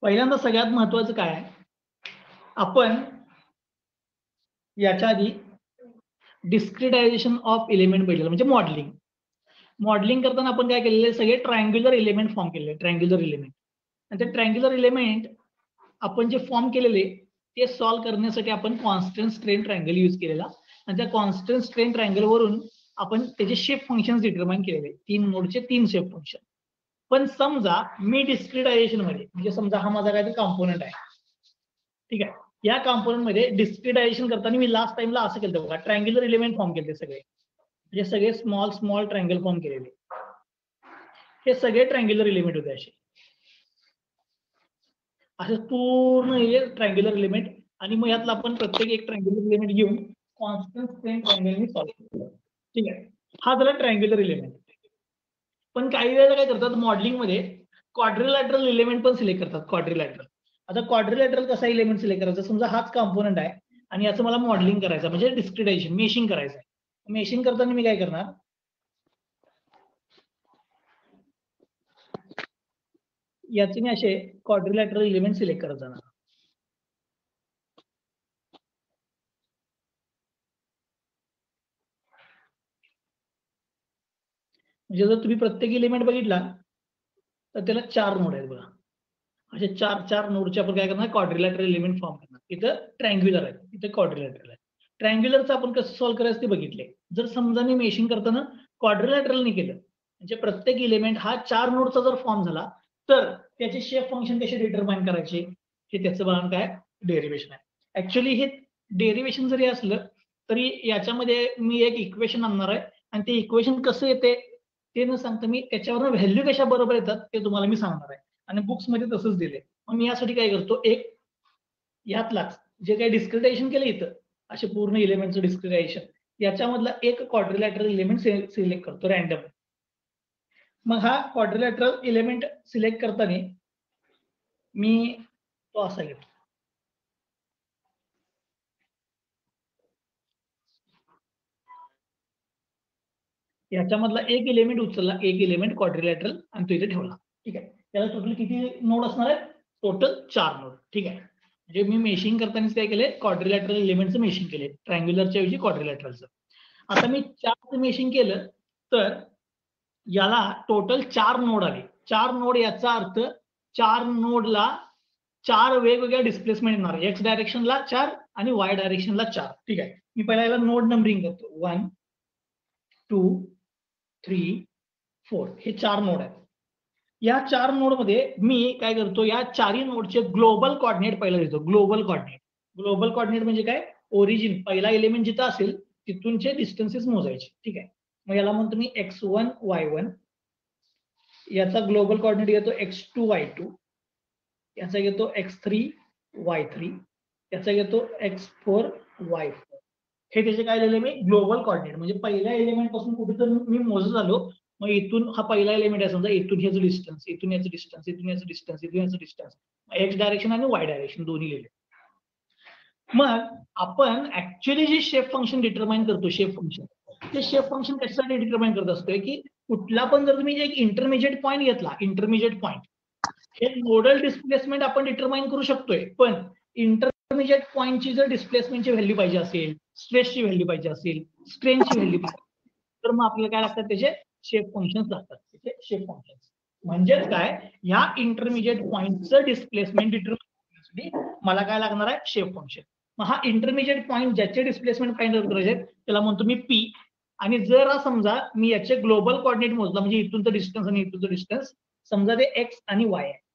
पहिल्यांदा सगळ्यात महत्वाचं काय आहे, आपण याच्या आधी डिस्क्रिटायझेशन ऑफ एलिमेंट बघितलं म्हणजे मॉडेलिंग. मॉडेलिंग करताना आपण काय केलेले सगळे ट्रायंग्युलर एलिमेंट फॉर्म केलेले ट्रायंग्युलर एलिमेंट आणि ते ट्रायंग्युलर एलिमेंट आपण जे फॉर्म केलेले ते सॉल्व्ह करण्यासाठी आपण कॉन्स्टंट स्ट्रेन ट्रायंगल यूज केलेला आणि त्या कॉन्स्टंट स्ट्रेन ट्रायंगल वरून आपण त्याचे शेप फंक्शन्स डिटरमाइन केलेले 3 नोडचे 3 शेप फंक्शन. पण समजा मी डिस्क्रिटायझेशन मध्ये म्हणजे समजा हा माझा काहीतरी कॉम्पोनंट आहे, ठीक आहे. या कॉम्पोनंट मध्ये डिस्क्रिटायझेशन करताना मी लास्ट टाइमला असं केलं बघा, ट्रायंग्युलर एलिमेंट फॉर्म केले सगळे, म्हणजे सगळे स्मॉल स्मॉल ट्रायंगल फॉर्म केलेले. हे सगळे ट्रायंग्युलर एलिमेंट होते असे पूर्ण हे ट्रायंग्युलर एलिमेंट आणि मग यातला आपण प्रत्येक एक ट्रायंग्युलर एलिमेंट घेऊन कॉन्स्टंट स्ट्रेन ट्रायंगलनी सॉल्व्ह केलं. ठीक आहे, हा झाला ट्रायंग्युलर एलिमेंट. पण काही वेळेला काय करतात मॉडेलिंग मध्ये क्वाड्रिलॅटरल एलिमेंट पण सिलेक्ट करतात. क्वाड्रिलॅटरल, आता क्वाड्रिलॅटरल कसा एलिमेंट सिलेक्ट करायचा, समजा हाच कॉम्पोनंट आहे आणि याचं मला मॉडेलिंग करायचं म्हणजे डिस्क्रिटायझेशन मेशिंग करायचं आहे. मेशिंग करताना मी काय करणार, याचे मी असे क्वाड्रिलॅटरल एलिमेंट सिलेक्ट करत जाणार. म्हणजे जर तुम्ही प्रत्येक एलिमेंट बघितला तर त्याला 4 नोड आहेत बघा. असे 4 नोडचे आपण काय करणार, क्वाड्रिलॅटरल एलिमेंट फॉर्म करणार. इथं ट्रायंग्युलर आहे, इथं क्वाड्रिलॅटरल आहे. ट्रायंग्युलरचं आपण कसं सॉल्व्ह करायचं ते बघितले. जर समजा मी मेशिंग करताना क्वाड्रिलॅटरलने केलं म्हणजे प्रत्येक एलिमेंट हा 4 नोडचा जर फॉर्म झाला तर त्याचे शेप फंक्शन कसे डिटरमाइन करायचे हे त्याचं बघा काय डेरिव्हेशन आहे. ऍक्च्युअली हे डेरिव्हेशन जरी असलं तरी याच्यामध्ये मी एक इक्वेशन आणणार आहे आणि ते इक्वेशन कसं येते ते न सांगता मी त्याच्यावर व्हॅल्यू कशा बरोबर येतात ते तुम्हाला मी सांगणार आहे आणि बुक्स मध्ये तसंच दिले. मग मी यासाठी काय करतो, एक यातलाच जे काही डिस्क्रिटायझेशन केलं इथं असे पूर्ण एलिमेंटचं डिस्क्रिटायझेशन याच्यामधला एक क्वाड्रिलॅटरल एलिमेंट सिलेक्ट करतो रॅन्डम. मग हा क्वाड्रिलॅटरल एलिमेंट सिलेक्ट करताना मी तो असा घेतो, याच्यामधला एक एलिमेंट उचलला, एक एलिमेंट क्वाड्रिलॅटरल आणि तो इथे ठेवला. ठीक आहे, त्याला टोटल किती नोड असणार आहेत, टोटल 4 नोड. ठीक आहे, म्हणजे मी मेशिंग करताना काय केले, क्वाड्रिलॅटरल एलिमेंटचं मेशिंग केले, ट्रायंग्युलरच्या ऐवजी क्वाड्रिलॅटरलचं. आता मी 4चं मेशिंग केलं तर याला टोटल 4 नोड आले. 4 नोड याचा अर्थ 4 नोडला 4 वेगवेगळ्या डिस्प्लेसमेंट येणार, एक्स डायरेक्शनला 4 आणि वाय डायरेक्शनला 4. ठीक आहे, मी पहिला याला नोड नंबरिंग करतो, 1 2 3 4 हे 4 नोड आहेत. या 4 नोड मध्ये मी काय करतो, या 4ही नोडचे ग्लोबल कोऑर्डिनेट पहिला देतो. ग्लोबल कोऑर्डिनेट, ग्लोबल कोऑर्डिनेट म्हणजे काय, ओरिजिन पहिला एलिमेंट जिथं असेल तिथूनचे डिस्टन्सेस मोजायचे. ठीक आहे, मग याला म्हणतो मी x1 y1, याचा ग्लोबल कोऑर्डिनेट येतो x2 y2, याचा येतो x3 y3, याचा येतो x4 y4. हे त्याचे काय लिहिले मी ग्लोबल कोऑर्डिनेट, म्हणजे पहिल्या एलिमेंट पासून कुठे मी मोजत आलो. मग इथून हा पहिला एलिमेंट आहे समजा, इथून ह्याचं डिस्टन्स, इथून याचं डिस्टन्स, इथून याचं डिस्टन्स, इथून याचं डिस्टन्स, एक्स डायरेक्शन आणि वाय डायरेक्शन दोन्ही लिहिले. मग आपण ऍक्च्युअली जे शेप फंक्शन डिटरमाइन करतो, शेप फंक्शन, ते शेप फंक्शन कशासाठी डिटरमाइन करत असतोय की कुठला पण जर तुम्ही एक इंटरमिजिएट पॉईंट घेतला, इंटरमिजिएट पॉईंट हे नोडल डिस्प्लेसमेंट आपण डिटरमाइन करू शकतोय. पण इंटरमिजिएट पॉईंटची जर डिस्प्लेसमेंटची व्हॅल्यू पाहिजे असेल, स्ट्रेसची व्हॅल्यू पाहिजे असेल, स्ट्रेनची व्हॅल्यू पाहिजे तर मग आपल्याला काय लागतात, त्याचे शेप फंक्शन्स लागतात. त्याचे शेप फंक्शन्स म्हणजेच काय, ह्या इंटरमिजिएट पॉईंटचं डिस्प्लेसमेंट डिटरमाइन करण्यासाठी मला काय लागणार आहे, शेप फंक्शन. मग हा इंटरमिजिएट पॉईंट ज्याचे डिस्प्लेसमेंट फाइंड आउट करायचे त्याला म्हणतो मी पी. आणि जर समजा मी याचे ग्लोबल कोऑर्डिनेट मोजला, म्हणजे इथूनचं डिस्टन्स आणि इथूनचं डिस्टन्स, समजा ते एक्स आणि वाय आहे,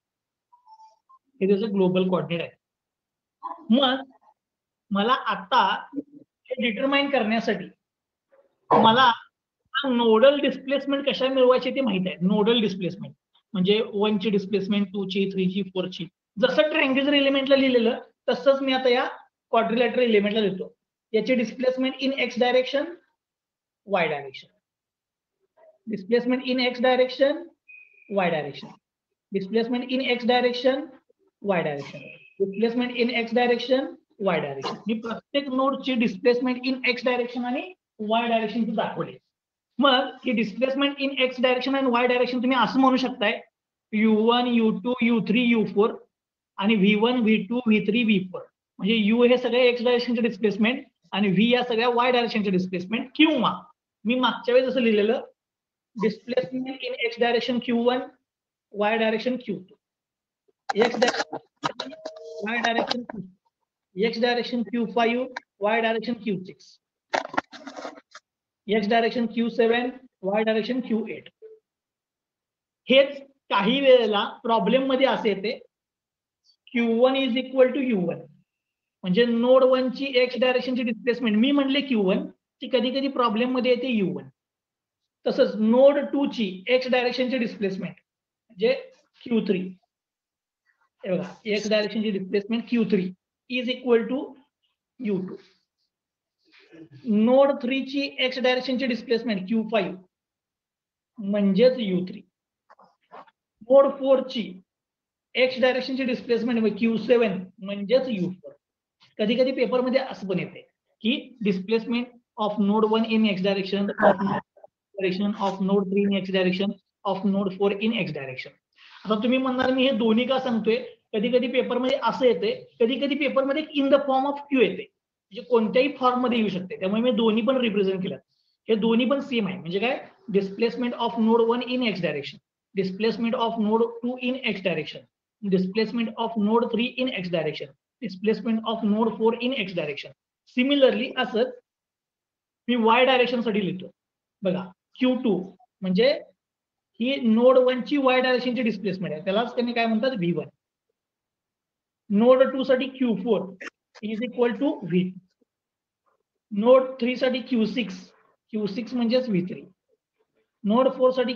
हे त्याचं ग्लोबल कोऑर्डिनेट आहे. मग मला आता हे डिटरमाइन करण्यासाठी मला नोडल डिस्प्लेसमेंट कशा मिळवायची ते माहित आहे. नोडल डिस्प्लेसमेंट म्हणजे 1 ची डिस्प्लेसमेंट, 2 ची, 3 ची, 4 ची. जसं ट्रायंग्युलर एलिमेंटला लिहिलेलं तसंच मी आता या क्वाड्रिलॅटरल एलिमेंटला लिहितो. याची displacement in X direction, Y direction, displacement in X direction, Y direction, displacement in X direction, Y direction, displacement in X direction, Y direction. मी प्रत्येक नोडची डिस्प्लेसमेंट इन एक्स डायरेक्शन आणि वाय डायरेक्शन दाखवले. मग ही डिस्प्लेसमेंट इन एक्स डायरेक्शन आणि Y direction तुम्ही असं म्हणू शकताय U1 U2 U3 U4. आणि V1 V2 V3 V4 म्हणजे U हे सगळे एक्स डायरेक्शनचे डिस्प्लेसमेंट आणि V या सगळ्या वाय डायरेक्शनचे डिस्प्लेसमेंट, किंवा मी मागच्या वेळेस जसं लिहिलेलं displacement in X direction Q1 Y direction Q2, X direction Y direction Q, X direction Q5 Y direction Q6, X direction Q7 Y direction Q8. हेच काही वेळेला प्रॉब्लेम मध्ये असे येते Q1 is equal to U1 म्हणजे node 1 ची x डायरेक्शनची displacement मी म्हणले Q1 ती कधी कधी प्रॉब्लेम मध्ये येते U1. तसंच नोड 2 ची एक्स डायरेक्शनची डिस्प्लेसमेंट म्हणजे Q3, हे बघा एक्स डायरेक्शनची displacement Q3 is equal to U2. Node 3 ची एक्स डायरेक्शनची डिस्प्लेसमेंट Q5 म्हणजेच U3. नोड 4 ची एक्स डायरेक्शनची डिस्प्लेसमेंट Q7 म्हणजेच U4. कधी कधी पेपर मध्ये असं पण येते की displacement of node 1 in X direction of direction of node 3 in X direction of node 4 in X direction. आता तुम्ही म्हणणार मी हे दोन्ही का सांगतोय, कधी कधी पेपर मध्ये असं येते, कधी कधी पेपर मध्ये in the form of Q येते, म्हणजे कोणत्याही फॉर्म मध्ये येऊ शकते. त्यामुळे मी दोन्ही पण रिप्रेझेंट केलं. हे दोन्ही पण सेम आहे. म्हणजे काय, displacement of node 1 in X direction, displacement of node 2 in X direction, displacement of node 3 in X direction, displacement of node 4 in X direction. Similarly असंच मी वाय डायरेक्शन साठी लिहितो बघा. Q2 म्हणजे ही नोड 1 ची वाय डायरेक्शनची डिस्प्लेसमेंट आहे, त्यालाच त्यांनी काय म्हणतात V1. नोड 2 साठी Q4 is equal to V2. Node 3 साठी Q6 म्हणजेच V3. नोड 4 साठी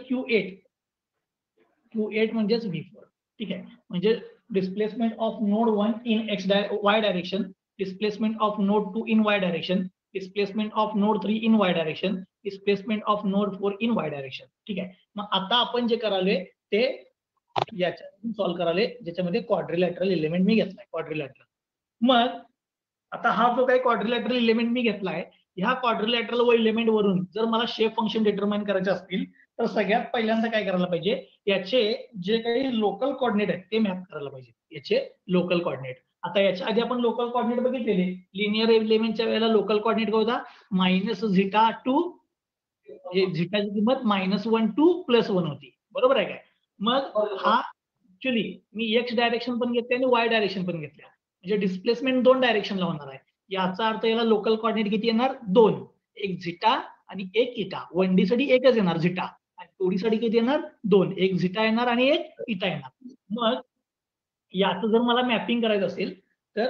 Q8 म्हणजेच V4. ठीक आहे. म्हणजे displacement of node 1 in Y direction, displacement of node 2 in Y direction, displacement of node 3 in Y direction, displacement of node 4 in Y direction. ठीक आहे. मग आता आपण जे करालोय ते याच्या सॉल्व्ह कराले, ज्याच्यामध्ये क्वाड्रिलॅटरल एलिमेंट मी घेतलाय. क्वाड्रिलॅटरल, मग आता हा जो काही क्वाड्रिलॅटरल एलिमेंट मी घेतलाय, ह्या क्वाड्रिलॅटरल एलिमेंट वरून जर मला शेप फंक्शन डिटरमाइन करायचे असतील तर सगळ्यात पहिल्यांदा काय करायला पाहिजे, याचे जे काही लोकल कोऑर्डिनेट आहेत ते मॅप करायला पाहिजे. याचे लोकल कोऑर्डिनेट. आता याच्या आधी आपण लोकल कोऑर्डिनेट बघितलेले, लिनियर एलिमेंटच्या वेळेला लोकल कोऑर्डिनेट काय होता, -झिटा टू, झिटाची किंमत -1 टू +1 होती. बरोबर आहे काय. मग हा ऍक्च्युली मी एक्स डायरेक्शन पण घेतले आणि वाय डायरेक्शन पण घेतल्या, म्हणजे डिस्प्लेसमेंट 2 डायरेक्शनला होणार आहे. याचा अर्थ याला लोकल कोऑर्डिनेट किती येणार, 2, एक झिटा आणि एक इटा. 1D साठी एकच येणार झिटा, आणि 2D साठी किती येणार, 2, एक झिटा येणार आणि एक इटा येणार. मग याचं जर मला मॅपिंग करायचं असेल तर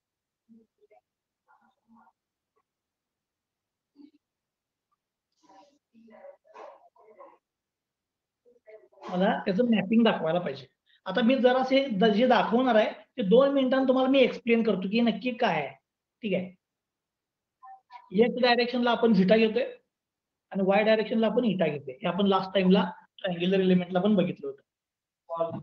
मला त्याचं मॅपिंग दाखवायला पाहिजे. आता मी जरासे जे दाखवणार आहे ते 2 मिनिटांत तुम्हाला मी एक्सप्लेन करतो की नक्की काय आहे. ठीक आहे. एक्स डायरेक्शनला आपण झिटा घेतोय आणि वाय डायरेक्शनला आपण इटा घेतोय. हे आपण लास्ट टाइमला ट्रायंग्युलर एलिमेंटला पण बघितलं होतं.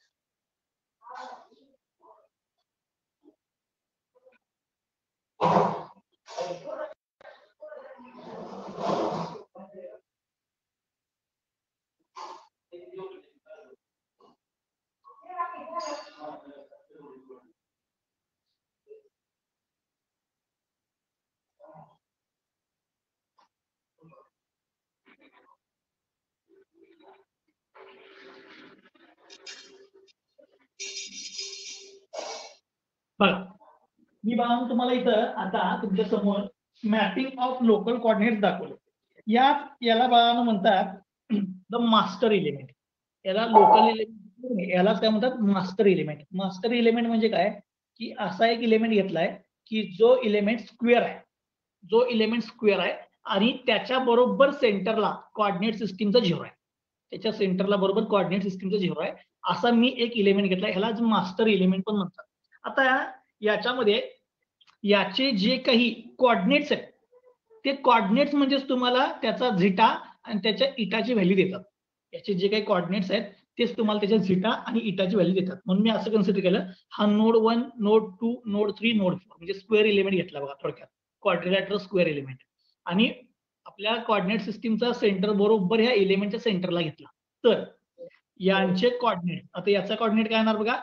बघा, मी बघा तुम्हाला इथं आता तुमच्या समोर मॅपिंग ऑफ लोकल कोऑर्डिनेट्स दाखवले. याला बघा म्हणतात द मास्टर एलिमेंट. याला लोकल एलिमेंट, याला काय म्हणतात, मास्टर एलिमेंट. मास्टर एलिमेंट म्हणजे काय, की असा एक एलिमेंट घेतलाय की जो एलिमेंट स्क्वेअर आहे, जो एलिमेंट स्क्वेअर आहे आणि त्याच्या बरोबर सेंटरला कोऑर्डिनेट सिस्टीमचा 0 आहे, त्याच्या सेंटरला बरोबर कोऑर्डिनेट सिस्टीमचा 0 आहे, असा मी एक एलिमेंट घेतलाय. ह्याला मास्टर एलिमेंट पण म्हणतात. आता याच्यामध्ये याचे जे काही कोऑर्डिनेट्स आहेत ते कोऑर्डिनेट्स म्हणजेच तुम्हाला त्याचा झिटा आणि त्याच्या इटाची व्हॅल्यू देतात. याचे जे काही कोऑर्डिनेट्स आहेत तेच तुम्हाला त्याच्या झिटा आणि इटाची व्हॅल्यू देतात. म्हणून मी असं कन्सिडर केलं, हा नोड 1, नोड 2, नोड 3, नोड 4 म्हणजे स्क्वेअर एलिमेंट घेतला बघा थोडक्यात, क्वाड्रिलॅटरल स्क्वेअर एलिमेंट. आणि आपल्या कोऑर्डिनेट सिस्टीमचा सेंटर बरोबर ह्या एलिमेंटच्या सेंटरला घेतला. तर यांचे कोऑर्डिनेट, आता याचा कोऑर्डिनेट काय येणार बघा,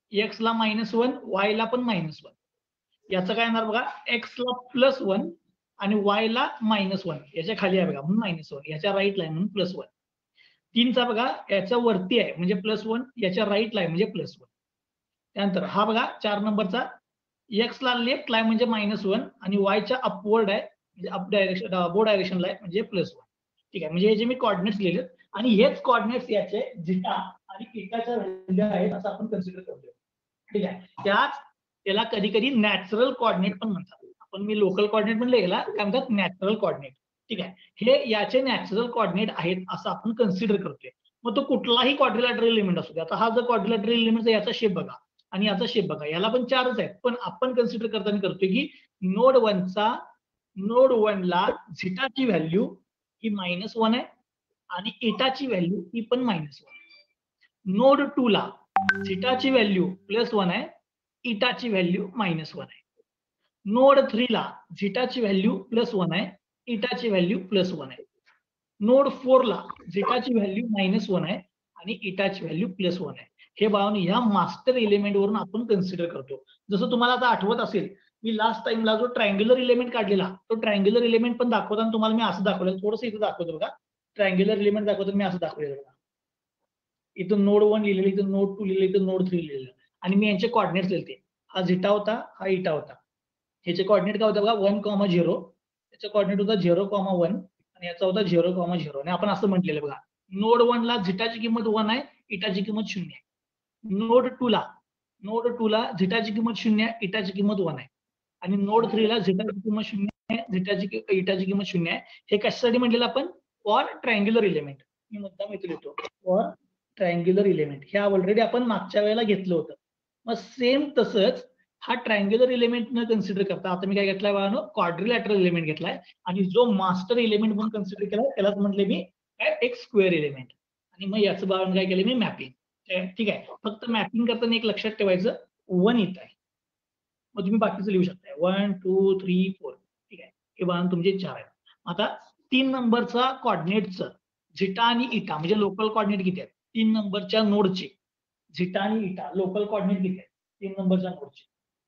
एक्स ला -1, वाय ला पण -1. याचं काय येणार बघा, एक्स ला +1 आणि वाय ला -1. याच्या खाली आहे बघा म्हणून -1, याच्या राईटला आहे म्हणून +1. 3चा बघा याच्या वरती आहे म्हणजे +1, याच्या राईटला आहे म्हणजे +1. त्यानंतर हा बघा 4 नंबरचा एक्स ला लेफ्टला आहे म्हणजे -1 आणि वायच्या अपवर्ड आहे म्हणजे अप डायरेक्शन अबो डायरेक्शनला आहे म्हणजे +1. ठीक आहे, म्हणजे हे जे मी कॉर्डिनेट्स लिहिले आणि हेच कॉर्डिनेट्स याचे झिटा आणि थीटाच्या व्हॅल्यू आहेत असं आपण कन्सिडर करतो. ठीक आहे, त्याला कधी कधी नॅचरल कॉर्डिनेट पण म्हणतात. आपण मी लोकल कॉर्डिनेट म्हणले याला काय म्हणतात, नॅचरल कॉर्डिनेट. ठीक आहे, हे याचे नॅचरल कॉर्डिनेट आहेत असं आपण कन्सिडर करतोय. मग तो कुठलाही क्वाड्रिलॅटरल एलिमेंट असू दे. आता हा जर क्वाड्रिलॅटरल एलिमेंट याचा शेप बघा आणि याचा शेप बघा, याला पण 4च आहेत, पण आपण कन्सिडर करताना करतोय की नोड 1 ला झिटाची व्हॅल्यू ही -1 आहे आणि एटाची व्हॅल्यू ही पण -1. नोड 2 ला झिटाची व्हॅल्यू +1 आहे, इटाची व्हॅल्यू -1 आहे. नोड 3 ला झिटाची व्हॅल्यू +1 आहे, इटाची व्हॅल्यू +1 आहे. नोड 4 ला झिटाची व्हॅल्यू -1 आहे आणि इटाची व्हॅल्यू +1 आहे. हे बाळांनो या मास्टर एलिमेंट वरून आपण कन्सिडर करतो. जसं तुम्हाला आता आठवत असेल, मी लास्ट टाइमला जो ट्रायंग्युलर एलिमेंट काढलेला, तो ट्रायंग्युलर एलिमेंट पण दाखवताना तुम्हाला मी असं दाखवलेलं, थोडंसं इथं दाखवतो बघा. ट्रायंग्युलर एलिमेंट दाखवताना मी असं दाखवलेलं बघा. इथं नोड 1 लिहिलेलं, इथं नोड 2 लिहिलेलं, इथं नोड 3 लिहिलेलं आणि मी यांचे कॉर्डिनेट्स लिहिते. हा झिटा होता, हा इटा होता. ह्याचे कॉर्डिनेट काय होता बघा, 1,0. त्याचा कॉर्डिनेट होता 0,1 आणि याचा होता 0,0 आणि आपण असं म्हटलेलं बघा, नोड 1 ला झिटाची किंमत 1 आहे, इटाची किंमत 0 आहे. नोड 2 ला झिटाची किंमत 0 आहे, इटाची किंमत 1 आहे आणि नोड 3 ला झिटाची किंमत 0 आहे, इटाची किंमत 0 आहे. हे कशासाठी म्हटलेलं आपण, फॉर ट्रायंग्युलर एलिमेंट. मी मुद्दाम इथे लिहितो, फॉर ट्रायंग्युलर एलिमेंट. हे ऑलरेडी आपण मागच्या वेळेला घेतलं होतं. मग सेम तसंच हा ट्रायंग्युलर एलिमेंट न कन्सिडर करता आता मी काय घेतलाय बाळांनो, क्वाड्रिलॅटरल एलिमेंट घेतलाय आणि जो मास्टर एलिमेंट म्हणून कन्सिडर केलाय त्यालाच म्हटले मी काय, एक स्क्वेअर एलिमेंट. आणि मग याचं बाळांनो काय केलं मी, मॅपिंग. ठीक आहे, फक्त मॅपिंग करताना एक लक्षात ठेवायचं, 1 येत आहे. मग तुम्ही बाकीचं लिहू शकताय 1 2 3 4. ठीक आहे, हे बाळांनो तुमचे 4 आहेत. आता 3 नंबरचा कॉर्डिनेटचं झिटा आणि इटा म्हणजे लोकल कॉर्डिनेट किती आहेत, 3 नंबरच्या नोडचे झिटा आणि इटा लोकल कॉर्डिनेट किती आहेत 3 नंबरच्या नोडचे.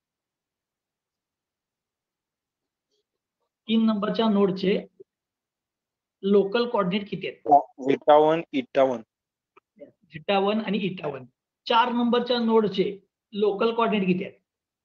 3 नंबरच्या नोडचे लोकल कॉर्डिनेट किती आहेत, झिटा 1 इटा 1. झिटा 1 आणि इटा 1. 4 नंबरच्या नोडचे लोकल कॉर्डिनेट किती आहेत,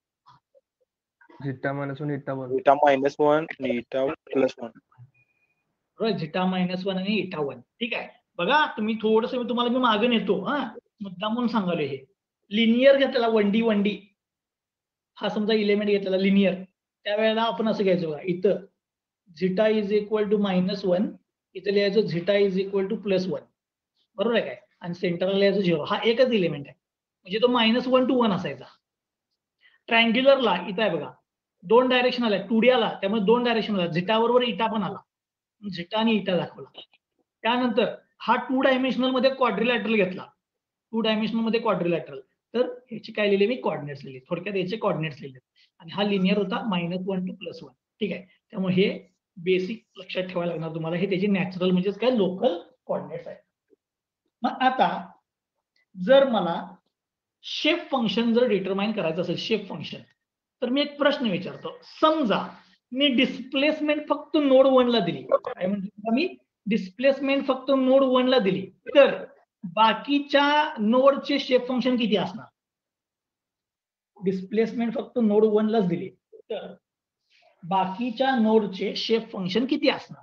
झिटा -1 इटा 1. झिटा -1 आणि इटा +1. बरोबर, झिटा -1 आणि इटा 1. ठीक आहे, बघा तुम्ही थोडंसं मी तुम्हाला मागे नेतो, हा मुद्दाम म्हणून सांगालोय. हे लिनियर घेतलेला 1D हा समजा एलिमेंट घेतलेला लिनियर, त्यावेळेला आपण असं घ्यायचं बघा, इथं झिटा इज इक्वल टू -1, इथं लिहायचं झिटा इज इक्वल टू +1. बरोबर आहे काय, आणि सेंटरला लिहायचं 0. हा एकच एलिमेंट आहे म्हणजे तो -1 to 1 असायचा. ट्रायंग्युलरला इथं आहे बघा, 2 डायरेक्शन आला, 2D आला, त्यामुळे 2 डायरेक्शन आला, झिटा बरोबर इटा पण आला, झिटा आणि इटा दाखवला. त्यानंतर हा 2 डायमेन्शनल मध्ये क्वाड्रिलॅटरल घेतला, 2 डायमेन्शनल मध्ये क्वाड्रिलॅटरल, तर ह्याचे काय लिहिले मी, कॉर्डिनेट्स लिहिले, थोडक्यात याचे कॉर्डिनेट्स लिहिले. आणि हा लिनियर होता -1 to +1. ठीक आहे, त्यामुळे हे बेसिक लक्षात ठेवायला लागणार तुम्हाला, हे त्याचे नॅचरल म्हणजेच काय, लोकल कॉर्डिनेट्स आहेत. मग आता जर मला शेप फंक्शन जर डिटरमाइन करायचं असेल, शेप फंक्शन, तर मी एक प्रश्न विचारतो. समजा मी डिस्प्लेसमेंट फक्त नोड 1 ला दिली, काय म्हणतो मी, डिस्प्लेसमेंट फक्त नोड 1 ला दिली, तर बाकीच्या नोडचे शेप फंक्शन किती असणार. डिस्प्लेसमेंट फक्त नोड 1 लाच दिली तर बाकीच्या नोडचे शेप फंक्शन किती असणार.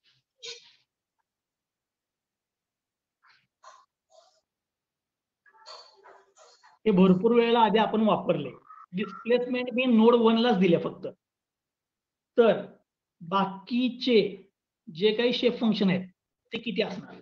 हे भरपूर वेळेला आधी आपण वापरले. डिस्प्लेसमेंट मी नोड 1 लाच दिले फक्त, तर बाकीचे जे काही शेप फंक्शन आहेत ते किती असणार.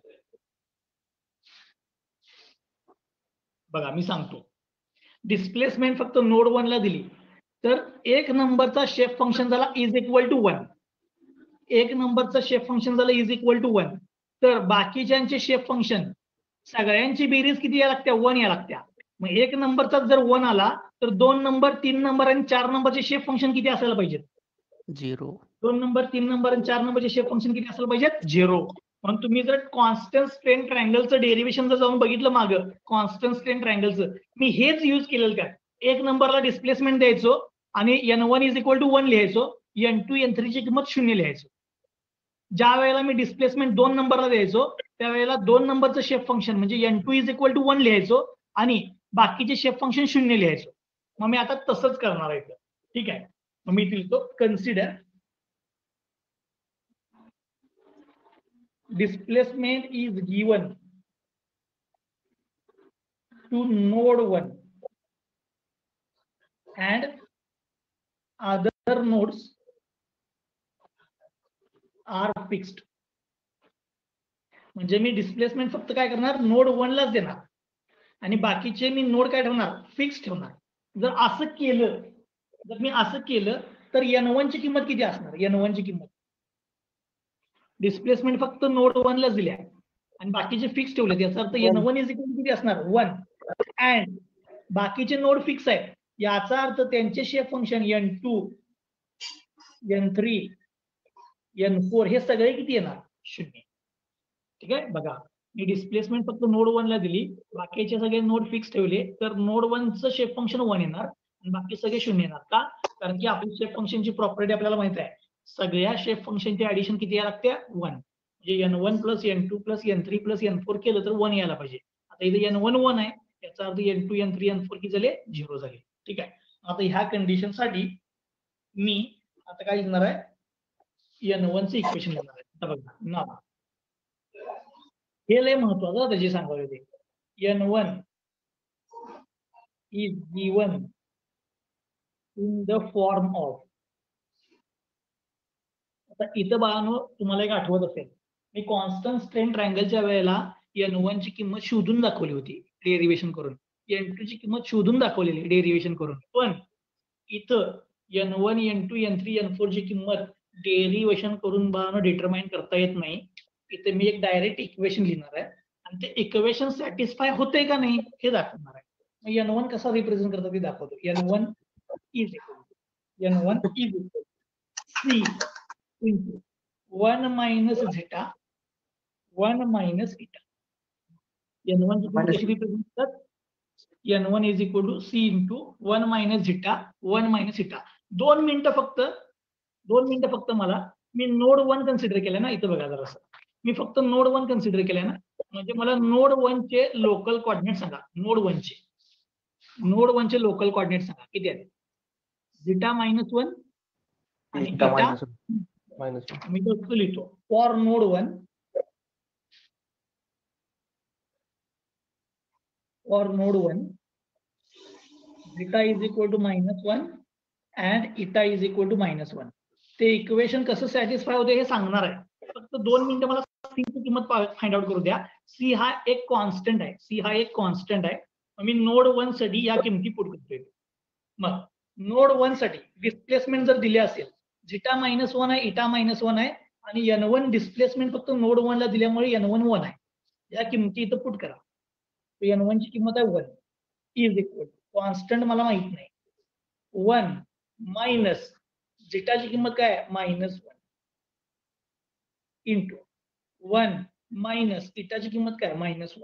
बघा मी सांगतो, डिस्प्लेसमेंट फक्त नोड 1 ला दिली तर 1 नंबरचा शेप फंक्शन झाला इज इक्वल टू 1. 1 नंबरचा शेप फंक्शन झाला इज इक्वल टू 1, तर बाकीच्यांचे शेप फंक्शन सगळ्यांची बेरीज किती या लागत्या, 1 या लागत्या. मग 1 नंबरचा जर 1 आला तर 2 नंबर 3 नंबर आणि 4 नंबरचे शेप फंक्शन किती असायला पाहिजेत, 0. 2 नंबर 3 नंबर आणि 4 नंबरचे शेप फंक्शन किती असायला पाहिजेत, 0. म्हणून तुम्ही जर कॉन्स्टंट स्ट्रेन ट्रायंगलचं डेरिव्हेशन जर जाऊन बघितलं मागं कॉन्स्टंट स्ट्रेन ट्रायंगलचं मी हेच यूज केलेलं त्यात. एक नंबरला डिस्प्लेसमेंट द्यायचो आणि N1 इज इक्वल टू 1 लिहायचो, N2 N3 ची किंमत 0 लिहायचो. ज्या वेळेला मी डिस्प्लेसमेंट 2 नंबरला द्यायचो त्यावेळेला 2 नंबरचं शेप फंक्शन म्हणजे N2 इज इक्वल टू 1 लिहायचो आणि बाकीचे शेप फंक्शन 0 लिहायचो. मग मी आता तसंच करणार आहे. ठीक आहे, मग मी लिहितो consider displacement is given to node 1 and other nodes are fixed. म्हणजे मी डिस्प्लेसमेंट फक्त काय करणार नोड 1 लाच देणार आणि बाकीचे मी नोड काय ठेवणार फिक्स ठेवणार. जर मी असं केलं तर N1 ची किंमत किती असणार? N1 ची किंमत डिस्प्लेसमेंट फक्त नोड 1 लाच दिल्या आणि बाकीचे फिक्स ठेवले याचा अर्थ N1 इज इक्वल किती असणार 1 अँड बाकीचे नोड फिक्स आहेत याचा अर्थ त्यांचे shape function N2 N3 N4 हे सगळे किती येणार 0. ठीक आहे, बघा मी डिस्प्लेसमेंट फक्त नोड 1 ला दिली बाकीचे सगळे नोड फिक्स ठेवले तर नोड 1 चं शेप फंक्शन 1 येणार आणि बाकी सगळे 0 येणार. का? कारण की आपली शेप फंक्शनची प्रॉपर्टी आपल्याला माहित आहे सगळ्या शेप फंक्शनची ऍडिशन किती यायला लागते 1 म्हणजे N1 plus N2 plus N3 plus N4 केलं तर 1 यायला पाहिजे. आता इथे N1 1 आहे याचा अर्थ N2 N3 N4 किती झाले 0 झाले. ठीक आहे, आता ह्या कंडिशन साठी मी आता काय लिहिणार आहे N1 चे इक्वेशन लिहिणार आहे. आता बघा ना हे लय महत्वाचं त्याची सांगावे ते N1 is given in the form of. आता इथं बाळांनो तुम्हाला एक आठवत असेल मी कॉन्स्टंट स्ट्रेन ट्रायंगलच्या वेळेला N1 ची किंमत शोधून दाखवली होती डेरिव्हेशन करून, N2 ची किंमत शोधून दाखवलेली डेरिव्हेशन करून. पण इथं N1 N2 N3 N4 ची किंमत डेरिव्हेशन करून बाळांनो डिटरमाइन करता येत नाही. इथे मी एक डायरेक्ट इक्वेशन लिहिणार आहे आणि ते इक्वेशन सॅटिस्फाय होते का नाही हे दाखवणार आहे. N1 कसा रिप्रेझेंट करतात ते दाखवतो. N1 is equal C into 1 minus zeta 1 minus eta. N1 ची किंमत कशी रिप्रेझेंट करतात N1 is equal to C into 1 minus zeta 1 minus eta. 2 मिनिटं फक्त मला मी नोड 1 कन्सिडर केलं ना. इथं बघा जरासं मी फक्त नोड 1 कन्सिडर केलंय ना म्हणजे मला नोड 1 चे लोकल कोऑर्डिनेट सांगा. नोड 1 चे लोकल कोऑर्डिनेट सांगा किती आहेत? झिटा -1 आणि इटा मी तो लिहितो for node 1 zeta is equal to -1 and eta is equal to -1. ते इक्वेशन कसं सॅटिस्फाय होते हे सांगणार आहे. फक्त 2 मिनिटं मला सी ची किंमत फाइंड आउट करू द्या. सी हा एक कॉन्स्टंट आहे. मी नोड 1 साठी या किमती पुट करतोय. मग नोड 1 साठी डिस्प्लेसमेंट जर दिले असेल झिटा -1 आहे इटा -1 आहे आणि N1 डिस्प्लेसमेंट फक्त नोड 1 ला दिल्यामुळे N1 1 आहे. या किमती इथं पुट करा. N1 ची किंमत आहे 1 इज इक्वल कॉन्स्टंट मला माहित नाही 1 मायनस झिटाची किंमत काय आहे -1 इंटू 1 मायनस इटाची किंमत काय -1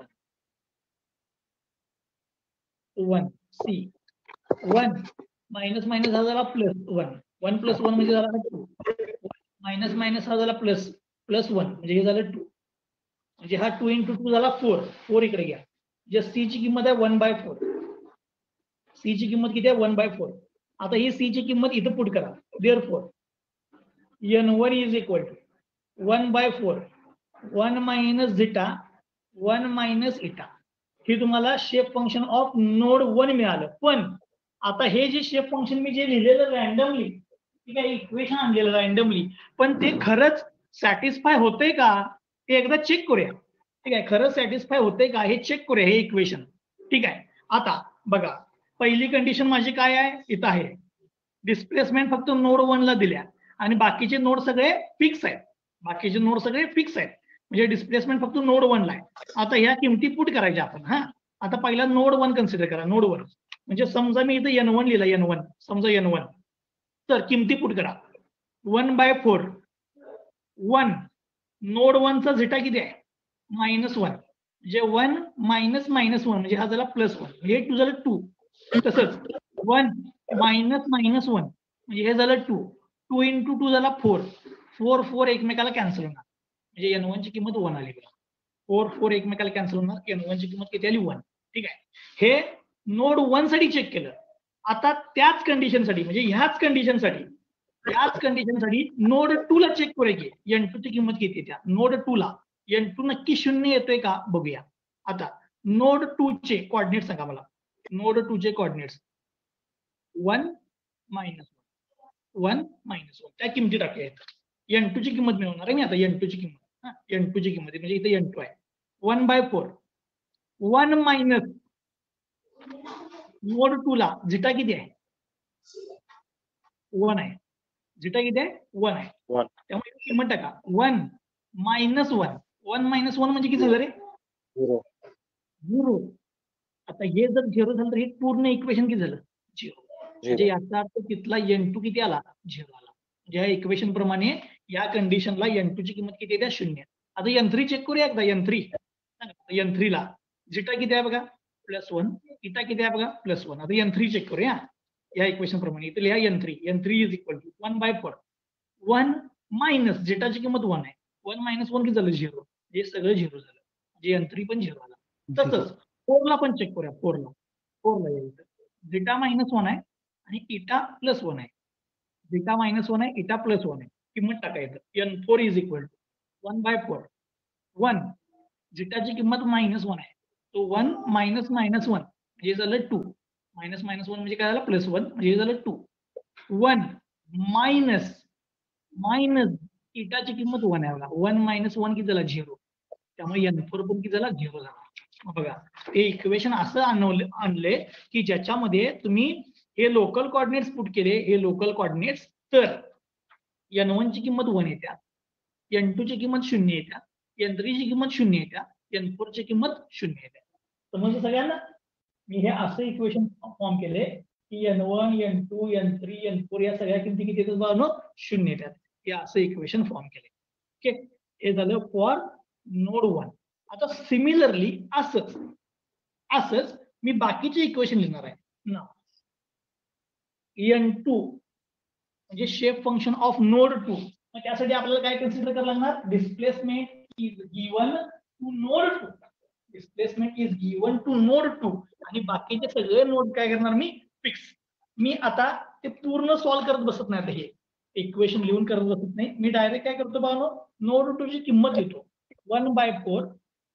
सी 1 मायनस मायनस हा झाला +1 1 + 1 म्हणजे झाला 2 मायनस मायनस हा झाला +1 म्हणजे हे झालं 2 म्हणजे हा 2 × 2 झाला 4 इकडे घ्या. जे सी ची किंमत आहे 1/4 सी ची किंमत किती आहे 1/4. आता ही सी ची किंमत इथं पुट करा. Therefore N1 is equal to 1/4 1 minus zeta 1 minus eta. हे तुम्हाला शेप फंक्शन ऑफ नोड 1 मिळालं. पण आता हे जे शेप फंक्शन मी जे लिहिलेलं रॅन्डमली ठीक आहे इक्वेशन आणलेलं रॅन्डमली पण ते खरंच सॅटिस्फाय होते का ते एकदा चेक करूया. ठीक आहे, खरंच सॅटिस्फाय होते का हे चेक करूया हे इक्वेशन. ठीक आहे, आता बघा पहिली कंडिशन माझी काय आहे इथं आहे डिस्प्लेसमेंट फक्त नोड 1 ला दिल्या आणि बाकीचे नोड सगळे फिक्स आहेत. म्हणजे डिस्प्लेसमेंट फक्त नोड 1 ला आहे. आता ह्या किमती पुट करायच्या आपण. हा आता पहिला नोड 1 कन्सिडर करा. नोड 1 म्हणजे समजा मी इथं N1 लिहिला N1 समजा N1 तर किमती पुट करा 1/4 1 नोड 1 चा झिटा किती आहे -1 म्हणजे 1 मायनस -1 म्हणजे हा झाला +1 हे 2 झालं 2 तसंच 1 मायनस -1 म्हणजे हे झालं 2 2 इंटू 2 झाला 4 4 4 एकमेकाला कॅन्सल होणार म्हणजे n1 ची किंमत 1 आली बघा 4 4 एकमेकाला कॅन्सल होणार n1 ची किंमत किती आली 1 ठीक आहे हे नोड 1 साठी चेक केलं आता त्याच कंडिशनसाठी म्हणजे ह्याच कंडिशनसाठी नोड 2 ला चेक करूया की n2 ची किंमत किती येत्या नोड 2 ला n2 नक्की 0 येतोय का बघूया आता नोड 2 चे कोऑर्डिनेट सांगा मला नोड 2 चे कोऑर्डिनेट्स 1 -1 त्या किमती टाकूया n2 ची किंमत मिळवणार आहे मी आता n2 ची किंमत n2 ची किंमत म्हणजे इथे n2 आहे 1/4 1 मायनस नोड 2 ला झिटा किती आहे 1 आहे झिटा किती आहे 1 आहे 1. त्यामुळे किंमत टाका 1 -1 1 -1 म्हणजे किती झालं रे 0. 0 आता हे जर 0 झालं तर हे पूर्ण इक्वेशन किती झालं 0 म्हणजे 0. याचा अर्थ तिथला n2 किती आला 0 आला म्हणजे या इक्वेशन प्रमाणे या कंडिशनला n2 ची किंमत किती येते 0 आता n3 चेक करूया एकदा n3 ला झिटा किती आहे बघा +1 इटा किती आहे बघा +1 आता n3 चेक करूया या इक्वेशन प्रमाणे इथे लिहा n3 is equal to 1/4 1 minus झिटाची किंमत 1 आहे 1 - 1 किती झालं 0 हे सगळं 0 झालं म्हणजे n3 पण 0 आला तसंच 4 ला पण चेक करूया 4 ला या इथं झिटा -1 आहे आणि इटा +1 आहे झिटा -1 आहे इटा +1 आहे किंमत टाकायचं n4 इज इक्वल टू 1/4 1 झिटाची किंमत -1 आहे तो 1 मायनस -1 हे झालं 2 मायनस -1 म्हणजे काय झालं +1 म्हणजे हे झालं 2 1 मायनस इटाची किंमत 1 आहे बघा 1 - 1 किती झाला 0 त्यामुळे n4 पण किती झाला 0 झाला बघा हे इक्वेशन असं आणले की ज्याच्यामध्ये तुम्ही हे लोकल कोऑर्डिनेट्स पुट केले हे लोकल कोऑर्डिनेट्स तर n1 ची किंमत 1 येत्या n2 ची किंमत 0 येत्या n3 ची किंमत 0 येत्या n4 ची किंमत 0 येत्या समजलं सगळ्यांना मी हे असं इक्वेशन फॉर्म केले की n1 n2 n3 n4 या सगळ्या किमती किती येतात बघा 0 येतात हे असं इक्वेशन फॉर्म केले ओके हे झालं फॉर नोड 1 आता सिमिलरली असंच मी बाकीचे इक्वेशन लिहिणार आहे ना n2 म्हणजे शेप फंक्शन ऑफ नोड 2 मग त्यासाठी आपल्याला काय कन्सिडर करायला लागणार displacement is given to node 2 displacement is given to node 2 आणि बाकीचे सगळे नोड काय करणार मी फिक्स मी आता ते पूर्ण सॉल्व्ह करत बसत नाही आता हे इक्वेशन लिहून करत बसत नाही मी डायरेक्ट काय करतो बघा नोड 2 ची किंमत लिहितो 1/4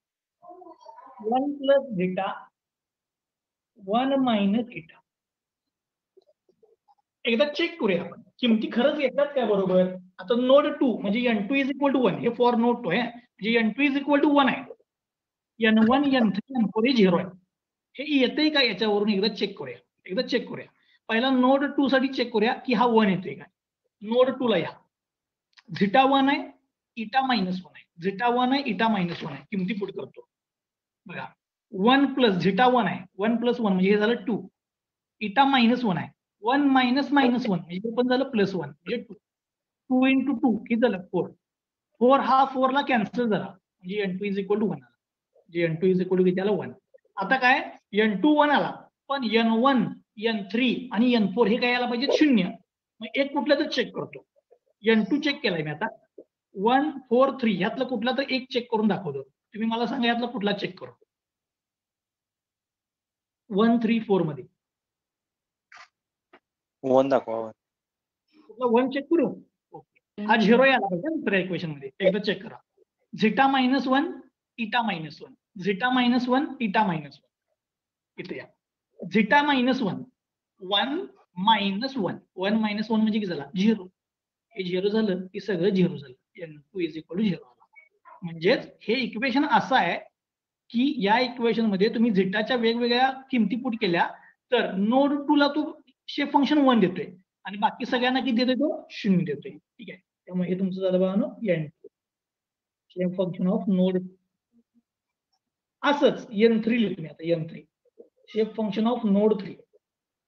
1 प्लस झिटा 1 मायनस इटा एकदा चेक करूया आपण किमती खरंच येतात काय बरोबर आता नोड 2 म्हणजे n2 इज इक्वल टू 1 हे फॉर नोड 2 आहे म्हणजे n2 इज इक्वल टू 1 आहे n1 n3 n4 हे 0 आहे हे येतंय का याच्यावरून एकदा चेक करूया पहिला नोड 2 साठी चेक करूया की हा 1 येतोय का नोड 2 ला या झिटा 1 आहे इटा -1 आहे झिटा 1 आहे इटा -1 आहे किमती पुट करतो बघा 1 प्लस झिटा 1 आहे 1 + 1 म्हणजे हे झालं 2 इटा -1 आहे 1 मायनस -1 म्हणजे पण झालं +1 म्हणजे 2 इंटू 2 किती झालं 4 4 हा 4 ला कॅन्सल झाला म्हणजे n2 इज इक्वल टू 1 आला म्हणजे n2 इज इक्वल टू किती आला 1 आता काय n2 1 आला पण n1 n3 आणि n4 हे काय यायला पाहिजे 0 मग एक कुठलं तर चेक करतो n2 चेक केलाय मी आता 1 4 3 यातला कुठला तर एक चेक करून दाखवतो तुम्ही मला सांगा यातला कुठला चेक करू 1 3 4 मध्ये 1 दाखवा. कुठला 1 चेक करू हा 0 यायला पाहिजे दुसऱ्या इक्वेशन मध्ये एकदा चेक करा झिटा -1 इटा -1 झिटा -1 इटा -1 इथे या झिटा -1 1 -1 म्हणजे किती झाला 0 हे 0 झालं की सगळं 0 झालं n2 इज इक्वल टू 0 आला म्हणजेच हे इक्वेशन असं आहे की या इक्वेशन मध्ये तुम्ही झिटाच्या वेगवेगळ्या किमती पुट केल्या तर नोड 2 ला तो शेप फंक्शन 1 देतोय आणि बाकी सगळ्यांना किती देतोय तो 0 देतोय ठीक आहे त्यामुळे हे तुमचं झालं बघा n2 shape function of node असंच n3 लिहितो मी आता n3 shape function of node 3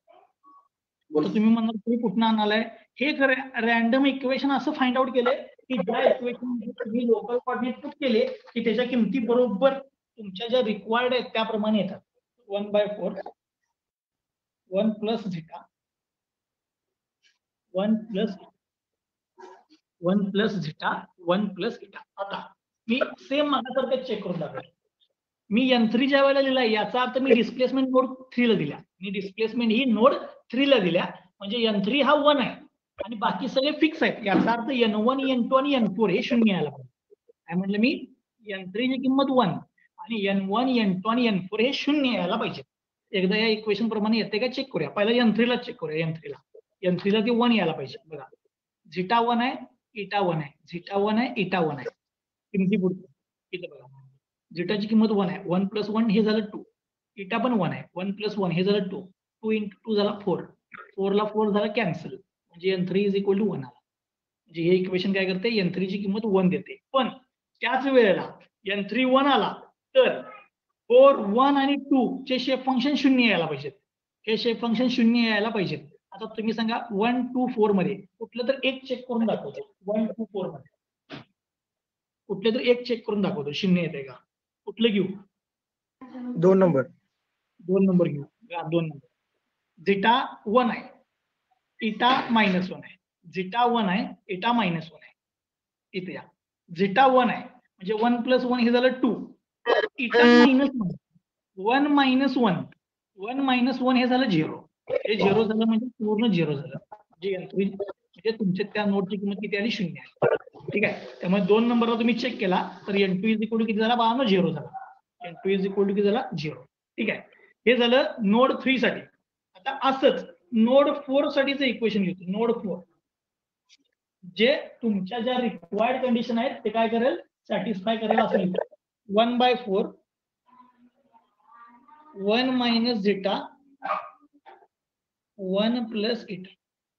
तर तुम्ही म्हणणार तुम्ही कुठनं आणालाय हे रॅन्डम इक्वेशन असं फाइंड आउट केलंय की ज्या इक्वेशन तुम्ही लोकल कॉर्डिनेट पुट केले की त्याच्या किमती बरोबर तुमच्या ज्या रिक्वायर्ड आहेत त्याप्रमाणे येतात. 1/4 1 plus zeta 1 plus 1 plus zeta 1 plus eta. आता मी सेम मागासारखं चेक करून दाखवतो. मी N3 ज्या वेळेला लिहिला याचा अर्थ मी डिस्प्लेसमेंट नोड 3 ला दिल्या. मी डिस्प्लेसमेंट ही नोड 3 ला दिल्या म्हणजे N3 हा 1 आहे आणि बाकी सगळे फिक्स आहेत. याचा अर्थ N1 N2 आणि N4 हे 0 यायला पाहिजे. काय म्हटलं मी N3 ची किंमत 1 आणि N1 N2 आणि N4 हे 0 यायला पाहिजे. एकदा या इक्वेशन प्रमाणे येते का चेक करूया. पहिला N3 ला चेक करूया. N3 ला ते 1 यायला पाहिजे. बघा झिटा 1 आहे इटा 1 आहे झिटा 1 आहे इटा 1 आहे. किमती पुढे इथं बघा झिटाची किंमत 1 आहे 1 प्लस 1 हे झालं 2 इटा पण 1 आहे 1 प्लस 1 हे झालं 2 2 into 2 झाला 4 4 ला 4 झाला कॅन्सल म्हणजे N3 इज इक्वल टू 1 आला. म्हणजे हे इक्वेशन काय करते N3 ची किंमत 1 देते. पण त्याच वेळेला N3 1 आला तर 4 1 आणि 2 चे शेप फंक्शन 0 यायला पाहिजेत. हे शेप फंक्शन 0 यायला पाहिजेत. आता तुम्ही सांगा 1 2 4 मध्ये कुठलं तर एक चेक करून दाखवतो. 1 2 4 मध्ये कुठलं तर एक चेक करून दाखवतो 0 येते का. कुठलं घेऊ 2 नंबर 2 नंबर घेऊ. 2 नंबर झिटा 1 आहे इटा -1 आहे झिटा 1 आहे इटा -1 आहे. इथे या झिटा 1 आहे म्हणजे 1 प्लस 1 हे झालं 2 इटा -1 1 minus 1 1 minus 1 हे झालं 0 हे 0 झालं म्हणजे पूर्ण 0 झालं म्हणजे म्हणजे तुमच्या त्या नोटची किंमत किती आली 0 आहे. ठीक आहे त्यामुळे 2 नंबरला तुम्ही चेक केला तर N2 इज इक्वल टू किती झाला 0 झाला. N2 इज इक्वल टू किती झाला 0. ठीक आहे हे झालं नोड 3 साठी. आता असंच नोड 4 साठीचं इक्वेशन घेतो. नोड 4 जे तुमच्या ज्या रिक्वायर्ड कंडिशन आहेत ते काय करेल सॅटिस्फाय करेल असं 1/4 1 minus zeta 1 plus eta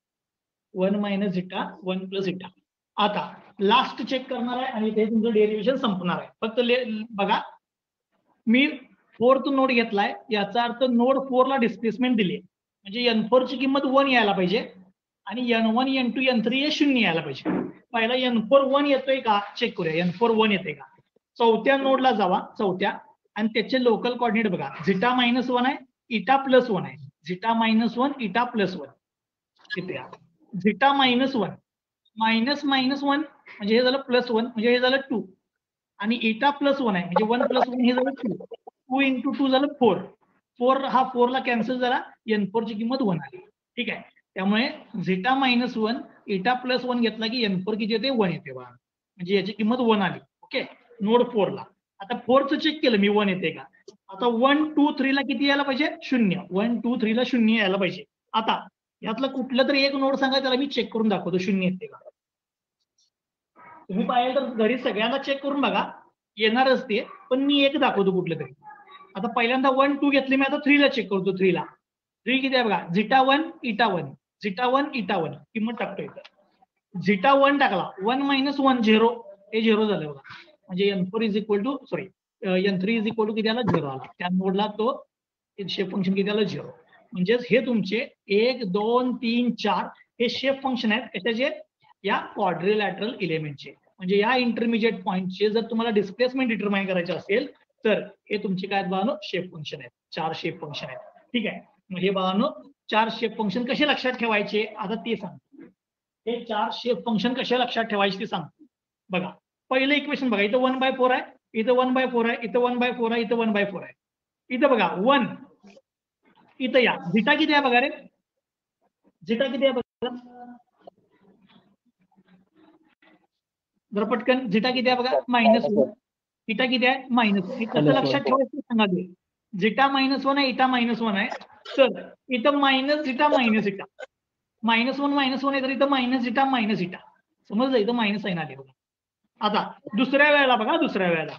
1 minus zeta 1 plus eta. आता लास्ट चेक करणार आहे आणि ते तुमचं डेरिव्हेशन संपणार आहे. फक्त बघा मी 4th नोड घेतलाय याचा अर्थ नोड 4 ला डिस्प्लेसमेंट दिली म्हणजे N4 ची किंमत 1 यायला पाहिजे आणि N1 N2 N3 हे 0 यायला पाहिजे. पहिला N4 1 येतोय का चेक करूया. N4 1 येते का. चौथ्या नोडला जावा चौथ्या आणि त्याचे लोकल कोऑर्डिनेट बघा झिटा -1 आहे इटा +1 आहे झिटा -1 इटा +1 इथे झिटा -1 मायनस -1 म्हणजे हे झालं +1 म्हणजे हे झालं 2 आणि इटा +1 आहे म्हणजे 1 + 1 हे झालं 2 2 into 2 झालं 4 4 हा 4 ला कॅन्सल झाला N4 ची किंमत 1 आली. ठीक आहे त्यामुळे झिटा -1 इटा +1 घेतला की N4 किती येते 1 येते बघा म्हणजे याची किंमत 1 आली. ओके नोड 4 ला. आता 4चं चेक केलं मी 1 येते का. आता 1 2 3 ला किती यायला पाहिजे 0 1 2 3 ला 0 यायला पाहिजे. आता यातलं कुठलं तरी एक नोड सांगा त्याला मी चेक करून दाखवतो 0 येते का. तुम्ही पाहिलं तर घरी सगळ्यांना चेक करून बघा येणारच ते पण मी एक दाखवतो कुठलं तरी. आता पहिल्यांदा 1 2 घेतले मी आता 3 ला चेक करतो 3 ला 3 किती आहे बघा झिटा 1 इटा 1 झिटा 1 इटा 1 किंमत टाकतो इथं झिटा 1 टाकला 1 - 1 0 हे 0 झालं बघा म्हणजे N4 is equal to sorry N3 is equal to किती आला 0 आला. त्या नोडला तो शेप फंक्शन किती आलं 0 म्हणजेच हे तुमचे 1 2 3 4 हे शेप फंक्शन आहेत कशाचे या क्वाड्रिलॅटरल एलिमेंटचे. म्हणजे या इंटरमिजिएट पॉईंटचे जर तुम्हाला डिस्प्लेसमेंट डिटरमाइन करायचे असेल तर हे तुमचे काय बाळांनो शेप फंक्शन आहेत 4 शेप फंक्शन आहेत. ठीक आहे मग हे बाळांनो 4 शेप फंक्शन कसे लक्षात ठेवायचे आता ते सांगतो. हे 4 शेप फंक्शन कसे लक्षात ठेवायचे ते सांगतो. बघा पहिलं इक्वेशन बघा इथं 1/4 आहे इथं 1/4 आहे इथं 1/4 आहे इथं 1/4 आहे. इथं बघा 1 इथं या झिटा किती आहे बघा रे झिटा किती आहे बघा जरा पटकन झिटा किती आहे बघा -1 इटा किती आहे -1 कसं लक्षात ठेवायचं सांगा ते. झिटा -1 आहे इटा -1 आहे तर इथं मायनस झिटा -1 आहे तर इथं मायनस झिटा -इटा समजलं इथं मायनस साइन आले बघा. आता दुसऱ्या वेळेला बघा दुसऱ्या वेळेला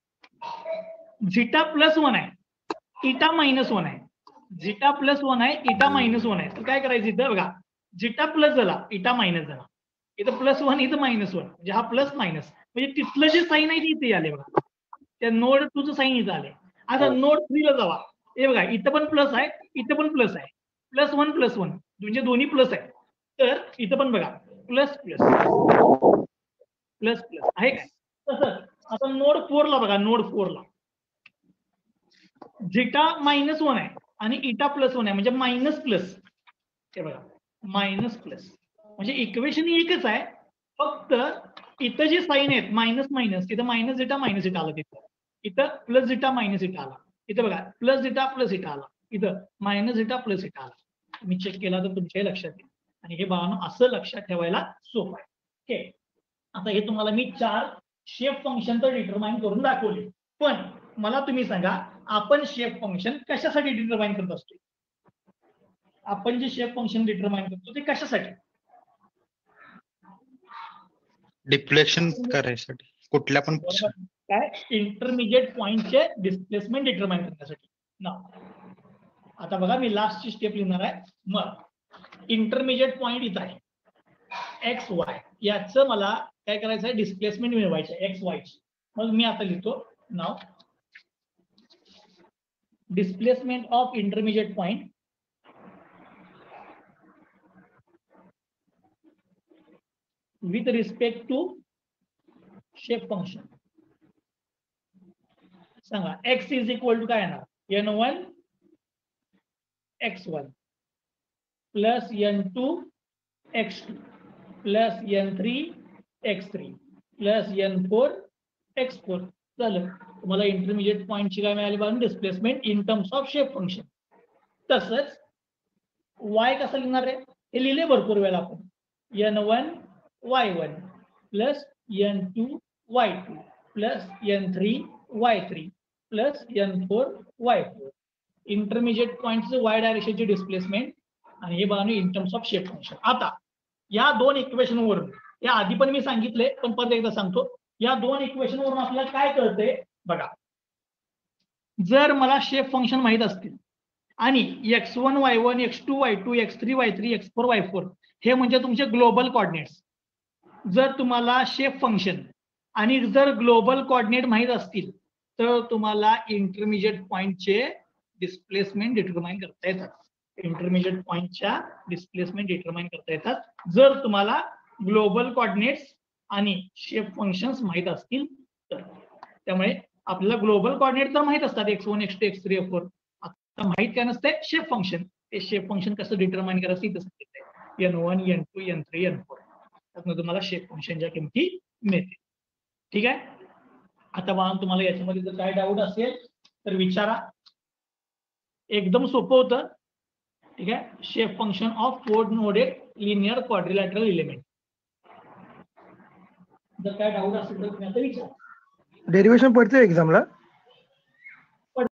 झिटा +1 आहे इटा -1 आहे झिटा +1 आहे इटा -1 आहे तर काय करायचं इथं बघा झिटा प्लस झाला इटा मायनस झाला इथं +1 इथं -1 म्हणजे हा प्लस मायनस म्हणजे तिथलं जे साईन आहे ते इथे आले बघा त्या नोड 2 चं साईन इथं आले. आता नोड 3 ला जावा हे बघा इथं पण प्लस आहे इथं पण प्लस आहे +1 म्हणजे दोन्ही प्लस आहे तर इथं पण बघा प्लस प्लस प्लस प्लस आहे काय. तसंच आता नोड 4 ला बघा, नोड 4 ला झिटा -1 आहे आणि इटा +1 आहे, म्हणजे मायनस प्लस. हे बघा मायनस प्लस म्हणजे इक्वेशन एकच आहे, फक्त इथं जी साईन आहेत मायनस मायनस, तिथं मायनस इटा आला, इथं प्लस इटा मायनस इटा आला, इथं बघा प्लस इटा आला, इथं मायनस इटा प्लस इटा आला. मी चेक केला तर तुमच्याही लक्षात येईल. आणि हे बाळांनो असं लक्षात ठेवायला सोपं आहे. ओके, आता हे तुम्हाला मी 4 शेप फंक्शन तर डिटरमाइन करून दाखवले, पण मला तुम्ही सांगा आपण शेप फंक्शन कशासाठी डिटरमाइन करत असतो. आपण जे शेप फंक्शन डिटरमाइन करतो ते कशासाठी. डिफ्लेक्शन करायसाठी कुठल्या पण काय इंटरमिजिएट पॉइंटचे डिस्प्लेसमेंट डिटरमाइन करण्यासाठी ना. आता बघा मी लास्टची स्टेप लिहिणार आहे. मग इंटरमिजिएट पॉइंट इथं आहे एक्स वाय, याचं मला काय करायचं आहे, डिस्प्लेसमेंट मिळवायचं आहे एक्स वाय ची. मग मी आता लिहितो नाव displacement of intermediate point with respect to shape function. सांगा x is equal to काय येणार n1 x1 plus n2 x2 plus n3 x3 plus n4 x4. झालं. तुम्हाला इंटरमिजिएट पॉइंटची काय मिळाली बघा, displacement in terms of shape function. तसंच y कसं लिहिणार आहे हे लिहिले भरपूर वेळा आपण, n1 y1 plus n2 y2 plus n3 y3 plus n4 y4. Intermediate पॉइंटचं y डायरेक्शनचे डिस्प्लेसमेंट आणि हे बघा in terms of shape function. आता या दोन इक्वेशन वरून, या आधी पण मी सांगितले पण परत एकदा सांगतो, या दोन इक्वेशन वरून आपल्याला काय कळतंय बघा. जर मला शेप फंक्शन माहित असतील आणि x1 y1 x2 y2 x3 y3 x4 y4 हे म्हणजे तुमचे ग्लोबल कोऑर्डिनेट्स. जर तुम्हाला शेप फंक्शन आणि जर ग्लोबल कोऑर्डिनेट माहित असतील तर तुम्हाला इंटरमिजिएट पॉइंटचे डिस्प्लेसमेंट डिटरमाइन करता येतात. इंटरमिजिएट पॉइंटच्या डिस्प्लेसमेंट डिटरमाइन करता येतात जर तुम्हाला ग्लोबल कोऑर्डिनेट्स आणि शेप फंक्शन्स माहित असतील तर. त्यामुळे आपल्याला ग्लोबल कोऑर्डिनेट तर माहित असतात x1 x2 x3 x4. आता माहित काय नसते शेप फंक्शन. ते शेप फंक्शन कसं डिटरमाइन करायचं इथं सांगितलंय, n1 n2 n3 n4. तुम्हाला शेप फंक्शनच्या किमती मिळतील. ठीक आहे. आता बघा तुम्हाला याच्यामध्ये जर काय डाऊट असेल तर विचारा, एकदम सोपं होतं. ठीक आहे. Shape function of 4 noded linear quadrilateral element. जर काय डाऊट असेल तर तुम्ही आता विचारा. डेरिवेशन पडते एक्झामला.